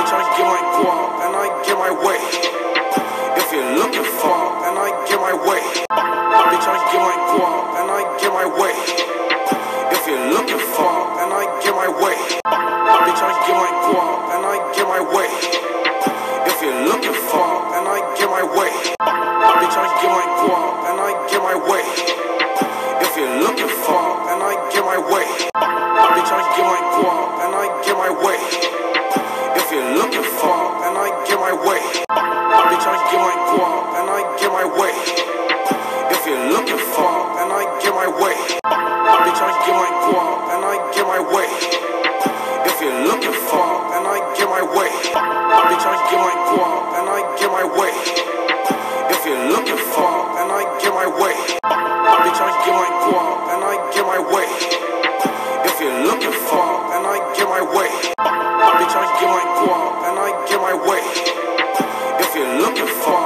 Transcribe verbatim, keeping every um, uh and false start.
Bitch, I get my guap and I get my way. If you're looking for and I get my way. Bitch, I get my guap and I get my way. If you're looking for and I get my way. Bitch, I get my guap and I get my way. If you're looking for and I get my way. Bitch, I get my guap and I get my way. If you're looking for and I get my way. Bitch, I get my guap and I get my way. If you're looking for and I get my way. Bitch, I get my guap and I get my way. If you're looking for and I get my way. Bitch, I get my guap and I get my way. If you're looking for and I get my way. Bitch, I get my guap and I get my way. If you're looking for and I get my way. Bitch, I get my guap and I get my way. If you're looking for and I get my way. Bitch, I get my guap and I get my way. If you're looking for